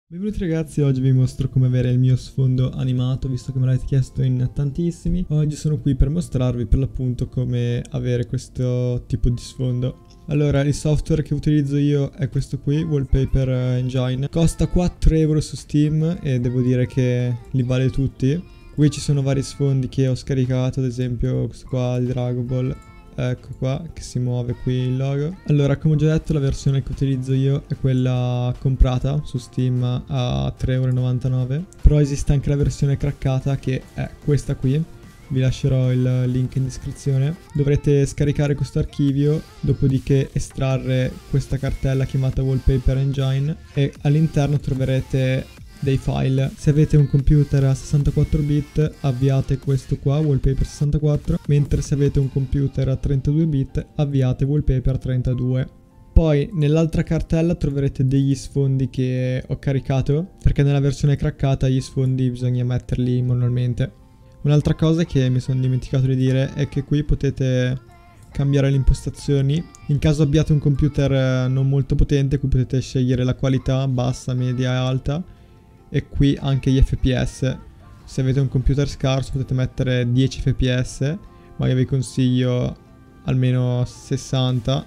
Benvenuti ragazzi, oggi vi mostro come avere il mio sfondo animato, visto che me l'avete chiesto in tantissimi. Oggi sono qui per mostrarvi per l'appunto come avere questo tipo di sfondo. Allora, il software che utilizzo io è questo qui, Wallpaper Engine. Costa 4 euro su Steam e devo dire che li vale tutti. Qui ci sono vari sfondi che ho scaricato, ad esempio questo qua di Dragon Ball. Ecco qua, che si muove qui il logo. Allora, come ho già detto, la versione che utilizzo io è quella comprata su Steam a 3,99 euro. Però esiste anche la versione craccata, che è questa qui. Vi lascerò il link in descrizione. Dovrete scaricare questo archivio, dopodiché estrarre questa cartella chiamata Wallpaper Engine e all'interno troverete dei file. Se avete un computer a 64 bit avviate questo qua, Wallpaper 64, mentre se avete un computer a 32 bit avviate Wallpaper 32. Poi nell'altra cartella troverete degli sfondi che ho caricato, perché nella versione craccata gli sfondi bisogna metterli manualmente. Un'altra cosa che mi sono dimenticato di dire è che qui potete cambiare le impostazioni. In caso abbiate un computer non molto potente, qui potete scegliere la qualità bassa, media e alta. E qui anche gli fps. Se avete un computer scarso potete mettere 10 fps, ma io vi consiglio almeno 60.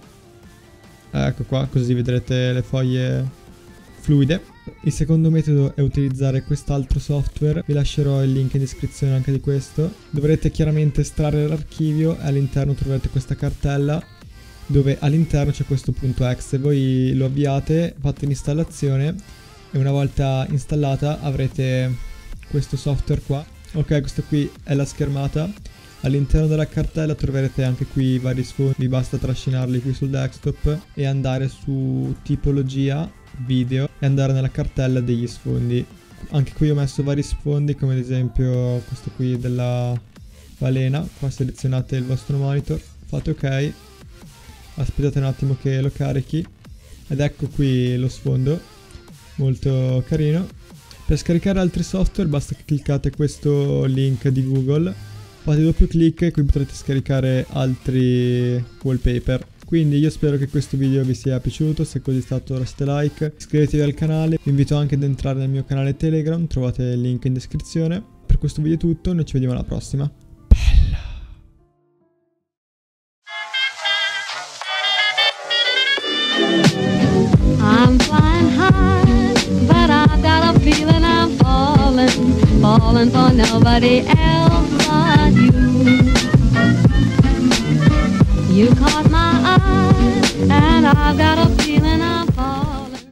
Ecco qua, così vedrete le foglie fluide. Il secondo metodo è utilizzare quest'altro software, vi lascerò il link in descrizione anche di questo. Dovrete chiaramente estrarre l'archivio e all'interno troverete questa cartella dove all'interno c'è questo .exe. Voi lo avviate, fate l'installazione e una volta installata avrete questo software qua. Ok, questa qui è la schermata. All'interno della cartella troverete anche qui vari sfondi, basta trascinarli qui sul desktop e andare su tipologia, video e andare nella cartella degli sfondi. Anche qui ho messo vari sfondi, come ad esempio questo qui della balena. Qua selezionate il vostro monitor, fate ok, aspettate un attimo che lo carichi ed ecco qui lo sfondo. Molto carino. Per scaricare altri software basta che cliccate questo link di Google, fate doppio clic e qui potrete scaricare altri wallpaper. Quindi io spero che questo video vi sia piaciuto, se così è stato lasciate like, iscrivetevi al canale, vi invito anche ad entrare nel mio canale Telegram, trovate il link in descrizione. Per questo video è tutto, noi ci vediamo alla prossima. I'm flying high, but I got a feeling I'm falling for nobody else but you. You caught my eye, and I've got a